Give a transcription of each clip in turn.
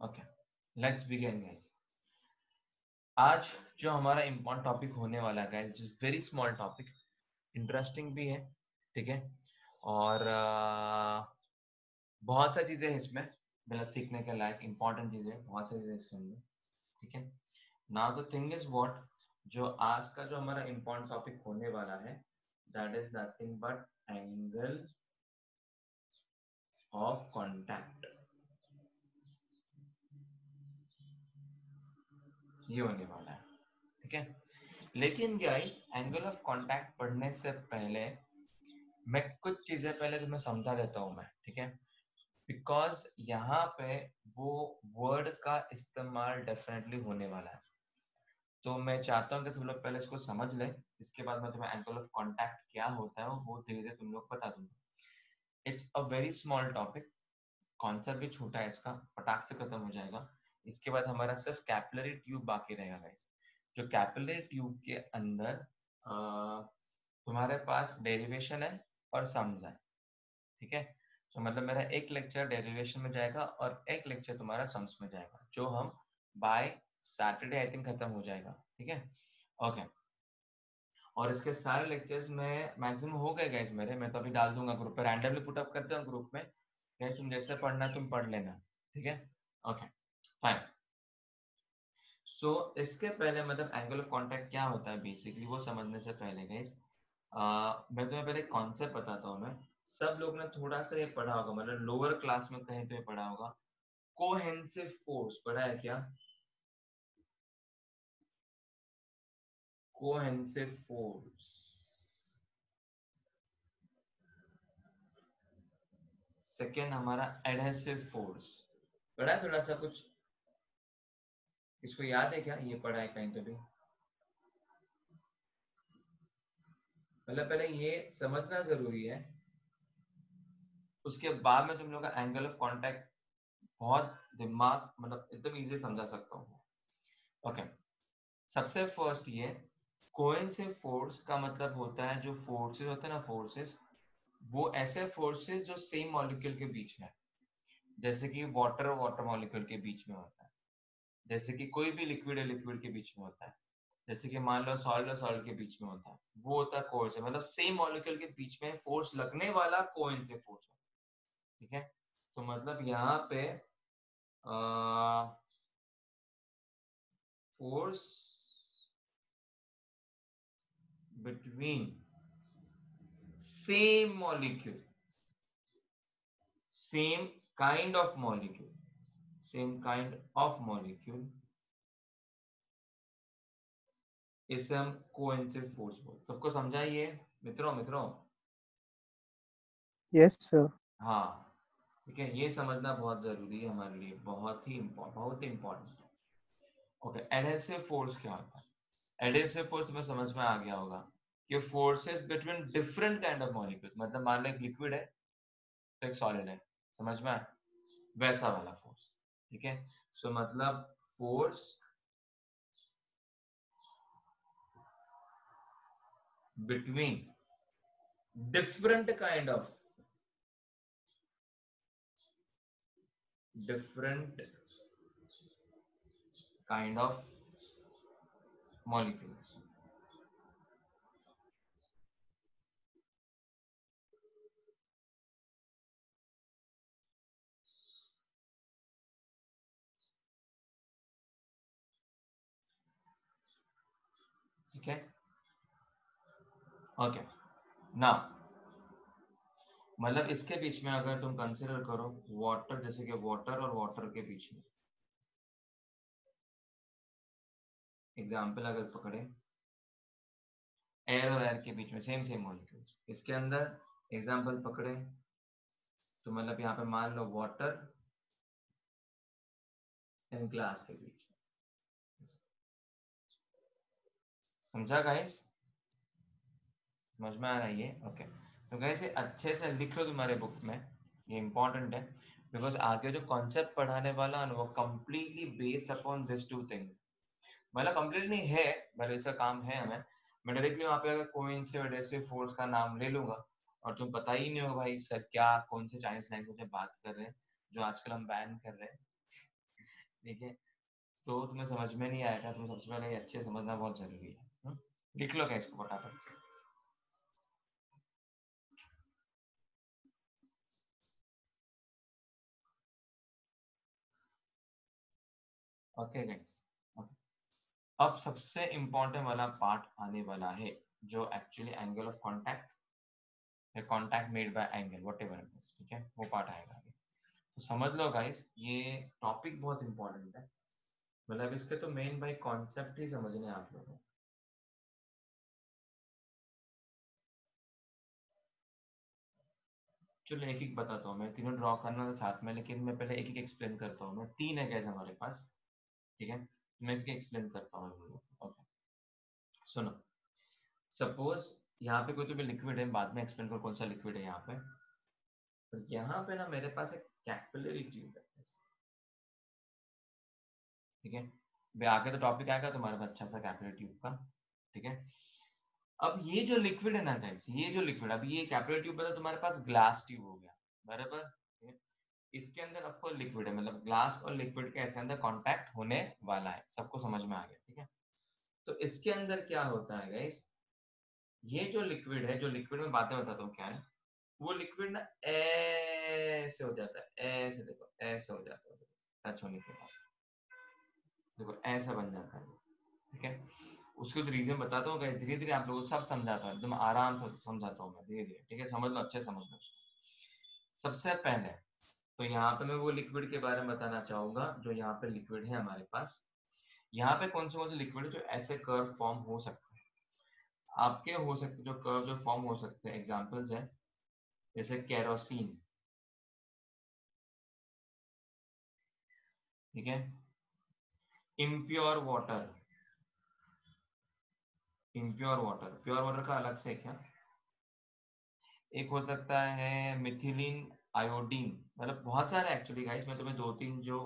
Okay, let's begin guys. आज जो हमारा इम्पोर्टेंट टॉपिक होने वाला है guys, very small topic, interesting भी है, ठीक है। और बहुत सारी चीजें हैं इसमें, मतलब सीखने के लायक इम्पोर्टेंट चीजें बहुत सारी चीजें इसके अंदर, ठीक है। Now the thing is what, जो आज का जो हमारा इम्पोर्टेंट टॉपिक होने वाला है, that is nothing but angle of contact. ये होने वाला है, ठीक है। लेकिन गाइस, एंगल ऑफ कांटेक्ट पढ़ने से पहले मैं कुछ चीजें पहले तुम्हें समझा देता हूं मैं, ठीक है। बिकॉज यहाँ पे वो वर्ड का इस्तेमाल डेफिनेटली होने वाला है, तो मैं चाहता हूँ कि तुम लोग पहले इसको समझ लें। इसके बाद मैं तुम्हें एंगल ऑफ कांटेक्ट क्या होता है वो धीरे धीरे तुम लोग बता दूंगा। It's a very small topic, concept भी छोटा है इसका, फटाक से खत्म हो जाएगा। इसके बाद हमारा सिर्फ कैपिलरी ट्यूब बाकी रहेगा गाइस। जो कैपिलरी ट्यूब के अंदर तुम्हारे पास डेरिवेशन है और सम्स है, ठीक है। तो मतलब मेरा एक लेक्चर डेरिवेशन में जाएगा और एक लेक्चर तुम्हारा सम्स में जाएगा, जो हम बाय सैटरडे आई थिंक खत्म हो जाएगा, ठीक है। ओके, और इसके सारे लेक्चर्स में मैक्सिमम हो गए गाइस मेरे, मैं तो अभी डाल दूंगा ग्रुप पे, रैंडमली पुट अप करते हैं ग्रुप में गाइस, तुम जैसे पढ़ना है तुम पढ़ लेना, ठीक है। Okay fine. सो इसके पहले मतलब एंगल ऑफ कांटेक्ट क्या होता है बेसिकली, वो समझने से पहले गाइस मैं तुम्हें पहले कॉन्सेप्ट बताता हूँ। मैं सब लोग ने थोड़ा सा ये पढ़ा होगा, मतलब लोअर क्लास में कहीं तो ये पढ़ा होगा, कोहेंसिव फोर्स पढ़ा है क्या? Cohesive force. सेकेंड हमारा एडहेसिव फोर्स पढ़ा है, थोड़ा सा कुछ इसको याद है क्या, ये पढ़ा है कहीं तो भी? मतलब पहले ये समझना जरूरी है, उसके बाद में तुम लोग का एंगल ऑफ कांटेक्ट बहुत दिमाग मतलब एकदम इजी समझा सकता हूँ। ओके, सबसे फर्स्ट ये कोहेंसिव फोर्स का मतलब होता है, जो फोर्सेस होते हैं ना, फोर्सेस वो ऐसे फोर्सेस जो सेम मॉलिक्यूल के बीच में, जैसे कि वाटर और वाटर मॉलिक्यूल के बीच में होता है, जैसे कि कोई भी लिक्विड है लिक्विड के बीच में होता है, जैसे कि मान लो सॉलिड और सॉलिड के बीच में होता है, वो होता है कोहेंसिव, मतलब सेम मॉलिक्यूल के बीच में फोर्स लगने वाला कोहेंसिव फोर्स, ठीक है। तो मतलब यहाँ पे force between same molecule, same kind of molecule, same kind of molecule, इसे हम कोहेंसिव फोर्स बोलते। सबको समझाइए मित्रों, मित्रों। Yes sir. हाँ, ठीक है, ये समझना बहुत जरूरी है हमारे लिए, बहुत ही इम्पोर्टेंट, बहुत ही इम्पोर्टेंट। ओके, एडहेसिव फोर्स क्या होता है? एडहेसिव फोर्स तुम्हें समझ में आ गया होगा कि forces between different kind of molecule, मतलब मान लो एक लिक्विड है तो एक सॉलिड है, समझ में आया, वैसा वाला फोर्स, ठीक है। सो मतलब force between different kind of, different kind of molecules, ठीक है। ओके, नाउ मतलब इसके बीच में अगर तुम कंसिडर करो वाटर, जैसे कि वाटर और वाटर के बीच में एग्जाम्पल अगर पकड़े, एयर और एयर के बीच में सेम सेम मॉलिक्यूल्स, इसके अंदर एग्जाम्पल पकड़े तो मतलब यहाँ पे मान लो वाटर एंड ग्लास के बीच, समझा गाइस? समझ में आ रहा है ये? ओके, तो गाइस ये अच्छे से लिख लो तुम्हारे बुक में, ये इंपॉर्टेंट है, बिकॉज आगे जो कॉन्सेप्ट पढ़ाने वाला है वो completely based upon this two things, मतलब कंप्लीट नहीं है, बट इसका काम है हमें। मैं डायरेक्टली वहां पे अगर कोइंसिडेंट एडहेसिव फोर्स का नाम ले लूंगा और तुम पता ही नहीं होगा भाई सर क्या कौन से चाइनीज लैंग्वेज में बात कर रहे हैं, जो आजकल हम बैन कर रहे हैं, ठीक है, तो तुम्हें समझ में नहीं आएगा, तुम्हें सबसे पहले ये अच्छे से समझना बहुत जरूरी है। लिख लो क्या इसको फटाफट से। ओके गाइस, अब सबसे इंपॉर्टेंट वाला पार्ट आने वाला है, जो एक्चुअली एंगल ऑफ कांटेक्ट या contact made by angle whatever it is, ठीक है, वो पार्ट आएगा आगे। तो समझ लो गाइस, ये टॉपिक बहुत इंपॉर्टेंट है, मतलब इसके तो मेन भाई कॉन्सेप्ट ही समझने हैं आप लोगों को। चलो एक एक बताता हूँ मैं, तीनों ड्रॉ करना था साथ में, लेकिन मैं पहले एक एक एक्सप्लेन करता हूँ। मैं तीन है गैस हमारे पास, ठीक है, मैं एक एक एक्सप्लेन करता हूँ। ओके, सुनो, सपोज यहाँ पे कोई तो भी लिक्विड है, बाद में एक्सप्लेन करो कौन सा लिक्विड है यहाँ पे। तो यहाँ पे ना मेरे पास एक कैपिलरी ट्यूब है, ठीक है, वे आगे तो टॉपिक आएगा तुम्हारे पास अच्छा सा कैपिलरी ट्यूब का, ठीक है। अब ये जो लिक्विड है ना गाइस, ये जो लिक्विड, अभी ये कैपिलरी ट्यूब है तो तुम्हारे पास ग्लास ट्यूब हो गया, बराबर, ठीक है? इसके अंदर ऑफ कोर्स लिक्विड है, मतलब ग्लास और लिक्विड का इसके अंदर कांटेक्ट होने वाला है, सबको समझ में आ गया, ठीक है। तो इसके अंदर क्या होता है गाइस, ये जो लिक्विड है, जो लिक्विड में बातें बताता हूँ क्या है, वो लिक्विड ना ऐसे हो जाता है, ऐसे देखो, ऐसे हो जाता है टच होने के बाद, देखो ऐसा बन जाता है, ठीक है। उसको तो रीजन बताता हूँ, धीरे धीरे आप लोगों को सब समझाता हूँ, एकदम आराम से समझाता हूँ मैं, धीरे धीरे, ठीक है, समझ लो, अच्छे समझ लो उसको। सबसे पहले तो यहाँ पे मैं वो लिक्विड के बारे में बताना चाहूंगा, जो यहाँ पे लिक्विड है हमारे पास। यहाँ पे कौन से लिक्विड है जो ऐसे कर्व फॉर्म हो सकते हैं, आपके हो सकते, जो कर्व जो फॉर्म हो सकते हैं, एग्जांपल्स है जैसे केरोसिन, ठीक है, impure water, impure water, pure water का अलग से क्या, एक हो सकता है मिथिलीन आयोडीन, मतलब बहुत सारे एक्चुअली गाइस, मैं तुम्हें दो तीन जो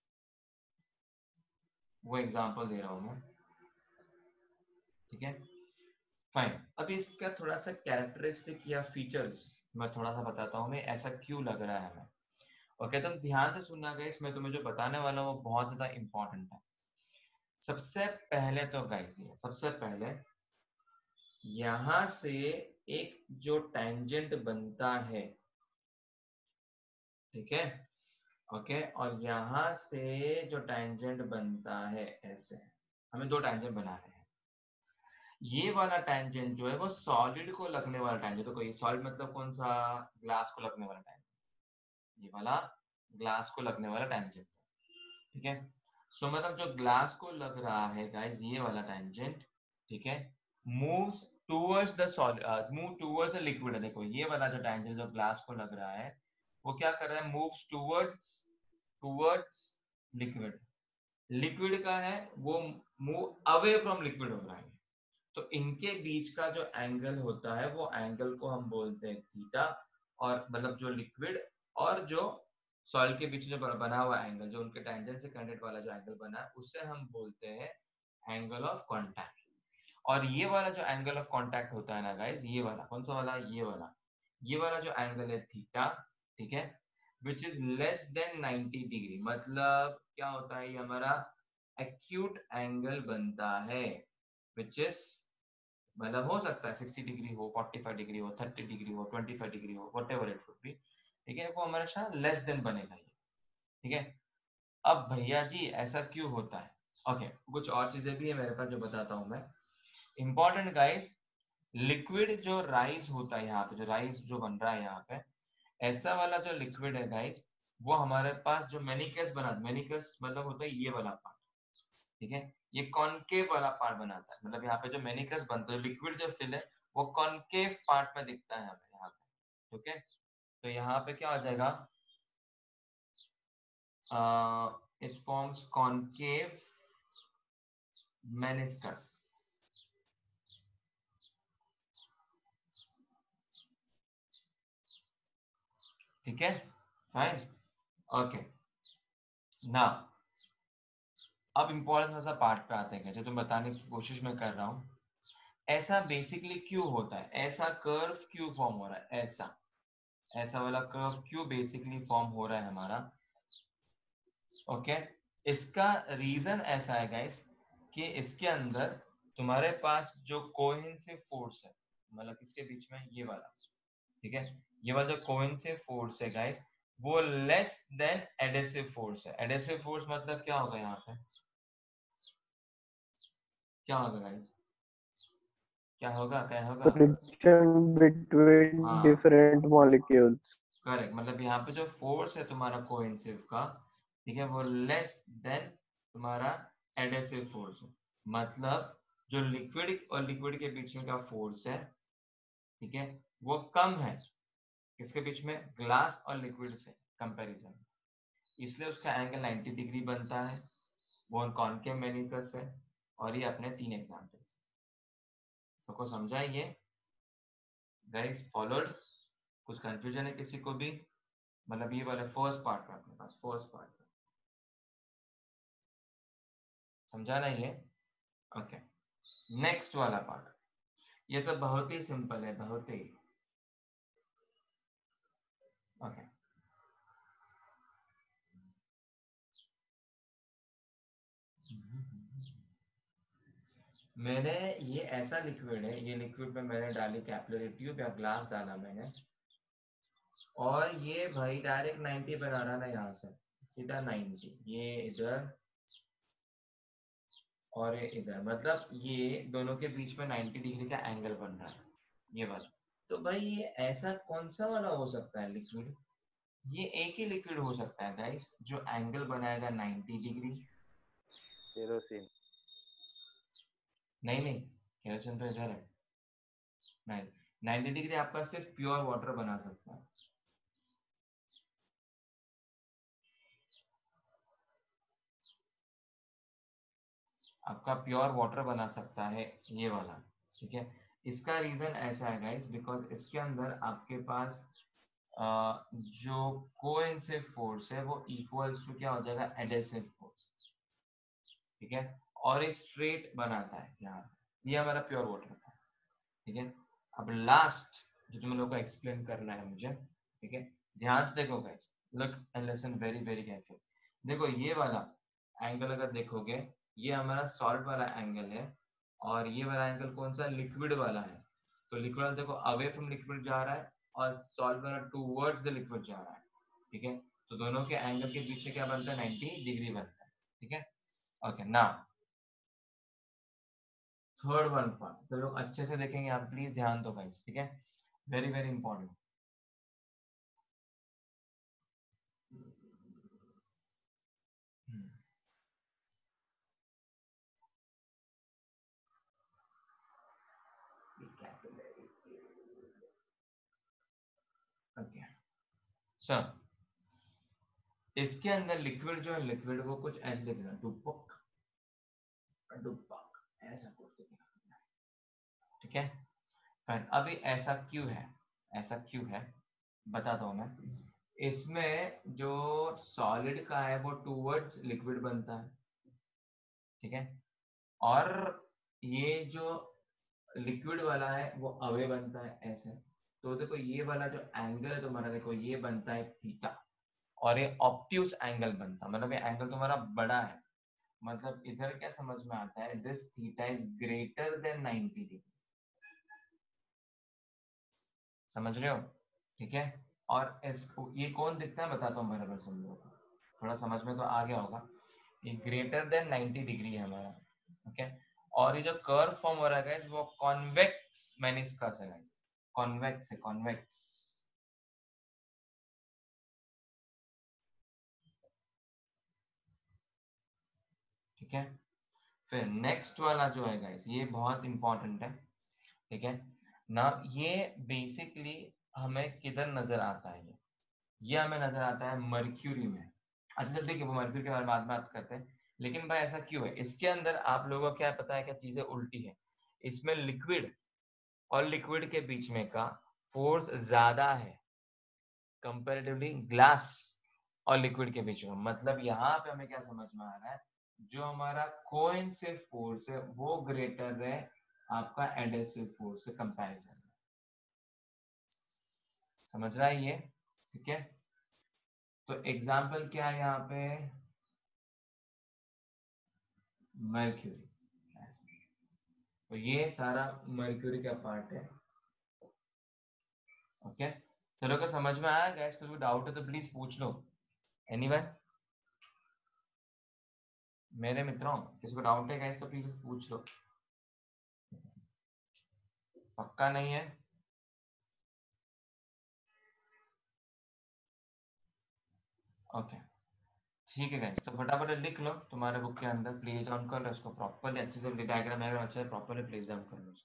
वो एग्जांपल दे रहा हूँ मैं, ठीक है, फाइन। अब इसका थोड़ा सा कैरेक्टरिस्टिक या फीचर्स मैं थोड़ा सा बताता हूँ, मैं ऐसा क्यों लग रहा है हमें। ओके, तुम ध्यान से सुनना गाइस, मैं तुम्हें जो बताने वाला हूँ वो बहुत ज्यादा इंपॉर्टेंट है। सबसे पहले तो गाइस, ये सबसे पहले यहां से एक जो टेंजेंट बनता है, ठीक है, ओके, और यहां से जो टेंजेंट बनता है ऐसे, हमें दो टेंजेंट बनाने हैं। ये वाला टेंजेंट जो है वो सॉलिड को लगने वाला टेंजेंट, तो कोई सॉलिड मतलब कौन सा, ग्लास को लगने वाला टेंजेंट, ये वाला ग्लास को लगने वाला टेंजेंट, ठीक है। सो मतलब जो ग्लास को लग रहा है गाइस, ये वाला टेंजेंट, ठीक है, moves towards the solid, move towards the liquid, देखो ये वाला जो टेंजेंट जो ग्लास को लग रहा है, वो क्या कर रहा है, moves towards, towards liquid, liquid का है वो मूव अवे फ्रॉम लिक्विड हो रहा है। तो इनके बीच का जो एंगल होता है, वो एंगल को हम बोलते हैं थीटा, और मतलब जो लिक्विड और जो सॉइल के बीच जो बना हुआ एंगल, जो उनके टेंजेंट से कनेक्टेड वाला जो एंगल बना है, उसे हम बोलते हैं एंगल ऑफ कांटेक्ट। और ये वाला जो एंगल ऑफ कांटेक्ट होता है ना गाइस, ये वाला कौन सा वाला, ये वाला जो एंगल है थीटा, ठीक है, which is less than 90 degree, मतलब क्या होता है, ये हमारा एक्यूट एंगल बनता है, विच इज, मतलब हो सकता है 60 डिग्री हो, 45 डिग्री हो, 30 डिग्री हो, 25 डिग्री हो, whatever it would be, ठीक है, वो हमेशा लेस देन बनेगा ये, ठीक है। अब भैया जी ऐसा क्यों होता है, ओके, कुछ और चीजें भी है मेरे पास जो बताता हूँ मैं, इंपॉर्टेंट गाइस। लिक्विड जो राइस होता है यहाँ पे, जो राइस जो बन रहा है यहाँ पे, ऐसा वाला जो लिक्विड है गाइस, वो हमारे पास जो मेनिकस बना, मेनिकस मतलब होता है ये वाला पार्ट, ठीक है, ये कॉनकेव वाला पार्ट बनाता है, मतलब यहाँ पे जो मेनिकस बनता है, लिक्विड जो फिल है, वो कॉनकेव पार्ट में दिखता है हमें यहाँ पे, ठीक है। तो यहाँ पे क्या हो जाएगा, इट फॉर्म्स कॉनकेव मेनिस्कस, ठीक है, फाइन, ओके। ना अब इम्पोर्टेंट सा पार्ट पे आते हैं जो तुम बताने की कोशिश में कर रहा हूँ, ऐसा बेसिकली क्यों होता है, ऐसा कर्व क्यों फॉर्म हो रहा है, ऐसा ऐसा वाला कर्व क्यों बेसिकली फॉर्म हो रहा है हमारा, ओके। इसका रीजन ऐसा है गाइस कि इसके अंदर तुम्हारे पास जो कोहेसिव फोर्स है, मतलब इसके बीच में ये वाला, ठीक है, ये वाला जो कोहेसिव फोर्स है गाइस, वो लेस देन एडेसिव फोर्स है। एडेसिव फोर्स मतलब क्या होगा यहाँ पे, क्या होगा गाइस, क्या होगा, क्या होगा? friction between हाँ different molecules. करेक्ट, मतलब यहाँ पे जो फोर्स है तुम्हारा कोहेसिव का, ठीक है, वो लेस देन तुम्हारा एडेसिव फोर्स है। मतलब जो लिक्विड और लिक्विड के बीच में का फोर्स है, ठीक है, वो कम है किसके बीच में, ग्लास और लिक्विड से कंपैरिजन, इसलिए उसका एंगल 90 डिग्री बनता है। वो कॉनकेव मेनिकस है। और ये अपने 3 एग्जांपल्स, सबको समझा ये गाइस, फॉलोड? कुछ कंफ्यूजन है किसी को भी? मतलब ये वाला फर्स्ट पार्ट का अपने पास, फर्स्ट पार्ट समझा ना ये? ओके, नेक्स्ट वाला पार्ट, ये तो बहुत ही सिंपल है, बहुत ही। ओके, मैंने ये ऐसा लिक्विड है, ये लिक्विड में मैंने डाली कैपिलरी ट्यूब या ग्लास डाला मैंने, और ये भाई डायरेक्ट 90 बना रहा ना, यहाँ से सीधा 90, ये इधर और ये इधर, मतलब ये दोनों के बीच में 90 डिग्री का एंगल बन रहा है, ये वाला। तो भाई ये ऐसा कौन सा वाला हो सकता है लिक्विड? ये एक ही लिक्विड हो सकता है गाइस जो एंगल बनाएगा 90 डिग्री। केरोसिन। नहीं नहीं, केरोसिन तो इधर है। नहीं, 90 डिग्री आपका सिर्फ प्योर वाटर बना सकता है। आपका प्योर वाटर बना सकता है ये वाला, ठीक है। इसका रीजन ऐसा है गाइस, बिकॉज इसके अंदर आपके पास जो कोएंसिव फोर्स है वो इक्वल्स टू क्या हो जाएगा, एडेसिव फोर्स, ठीक है। और एक स्ट्रेट बनाता है यहाँ, ये हमारा प्योर वाटर था, ठीक है। अब लास्ट जो तुम लोगों को एक्सप्लेन करना है मुझे, ठीक है, ध्यान से देखो guys, look and listen very very careful. देखो ये वाला एंगल अगर देखोगे, ये हमारा सॉल्ट वाला एंगल है, और ये वाला एंगल कौन सा, लिक्विड वाला है। तो लिक्विड वाला देखो अवे फ्रॉम लिक्विड जा रहा है, और सॉल्ट वाला टूवर्ड्स द लिक्विड जा रहा है, ठीक है। तो दोनों के एंगल के बीच में क्या बनता है, 90 डिग्री बनता है, ठीक है। Okay, now third one part तो लोग अच्छे से देखेंगे, आप प्लीज ध्यान दो गाइस, ठीक है, very very important. Okay, so इसके अंदर लिक्विड जो है, लिक्विड वो कुछ ऐसे दिख रहा है, डुबक डुबक, ऐसा कुछ दिख रहा है, ठीक है। फाइन, अभी ऐसा क्यों है, ऐसा क्यों है बताता हूं मैं। इसमें जो सॉलिड का है वो टूवर्ड्स लिक्विड बनता है, ठीक है, और ये जो लिक्विड वाला है वो अवे बनता है ऐसे। तो देखो ये वाला जो एंगल है तुम्हारा, देखो ये बनता है थीटा, और ये ऑप्ट्यूस एंगल बनता है, मतलब ये एंगल तुम्हारा बड़ा है। मतलब इधर क्या समझ में आता है, this theta is greater than 90 degree, समझ रहे हो, ठीक है। और इसको ये कौन दिखता है बताता हूँ बराबर समझो, थोड़ा समझ में तो आ गया होगा। ये ग्रेटर देन 90 डिग्री है हमारा, ओके। और ये जो कर्व फॉर्म हो रहा है गाइस, वो कॉन्वेक्स मेनिस्कस है गाइस, कॉन्वेक्स है, कॉन्वेक्स, ठीक है। फिर नेक्स्ट वाला जो है गाइस, ये बहुत इंपॉर्टेंट है, ठीक है ना। ये बेसिकली हमें किधर नजर आता है, ये हमें नजर आता है मर्क्यूरी में। अच्छा चल ठीक है, वो मर्क्यूरी के बारे में बाद में बात करते हैं। लेकिन भाई ऐसा क्यों है, इसके अंदर आप लोगों को क्या पता है, क्या चीजें उल्टी है। इसमें लिक्विड और लिक्विड के बीच में का फोर्स ज्यादा है कंपेरेटिवली ग्लास और लिक्विड के बीच में। मतलब यहाँ पे हमें क्या समझ में आ रहा है, जो हमारा कोइंसिव फोर्स है वो ग्रेटर है आपका एडेसिव फोर्स से कंपैरिजन में। समझ रहा है ये, ठीक है। तो एग्जाम्पल क्या है यहाँ पे, मर्क्यूरी। तो ये सारा मर्क्यूरी का पार्ट है। ओके, चलो को समझ में आया गाइस? कुछ डाउट है तो प्लीज पूछ लो। एनीवन? मेरे मित्रों किसी को डाउट है गाइस तो प्लीज पूछ लो। पक्का नहीं है? ओके ठीक है गाइस, तो फटाफट लिख लो तुम्हारे बुक के अंदर, प्लेस डाउन कर लो इसको प्रॉपर्ली, अच्छे से डायग्राम अच्छे से प्रॉपर्ली प्लेस डाउन कर लो इसको।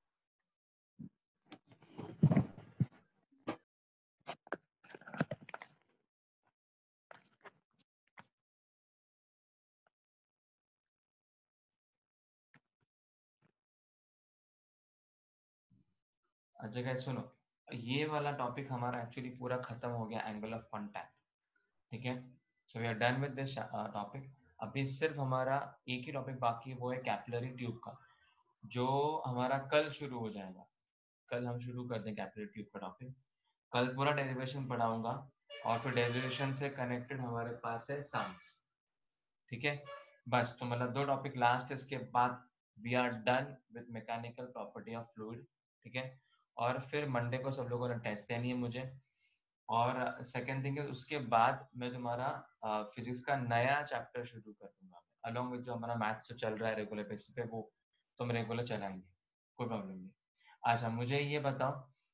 अच्छा गाइस सुनो, ये वाला टॉपिक हमारा एक्चुअली पूरा खत्म हो गया, एंगल ऑफ कांटेक्ट। ठीक है, so we are done with this topic. अभी सिर्फ हमारा एक ही टॉपिक बाकी है, वो है कैपिलरी ट्यूब का, जो हमारा कल शुरू हो जाएगा। कल हम शुरू कर दें कैपिलरी ट्यूब का टॉपिक। कल पूरा डेरिवेशन पढ़ाऊंगा और फिर डेरिवेशन से कनेक्टेड हमारे पास है सम्स। ठीक है, बस तो मतलब 2 टॉपिक लास्ट, इसके बाद we are done with mechanical property of fluid. ठीक है, और फिर मंडे को सब लोगों ने टेस्ट देनी है मुझे। और सेकेंड थिंग है, उसके बाद मैं तुम्हारा फिजिक्स का नया चैप्टर शुरू कर दूंगा, अलॉन्ग विद जो हमारा मैथ्स जो चल रहा है रेगुलर बेसिस पे, वो तुम रेगुलर चलाएंगे, कोई प्रॉब्लम नहीं। अच्छा मुझे ये बताओ,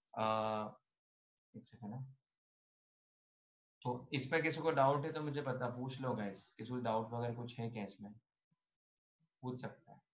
एक सेकंड ना, तो इसमें किसी को डाउट है तो मुझे पूछ लो गाइस, किसी को डाउट वगैरह कुछ है क्या इसमें? पूछ सकता है।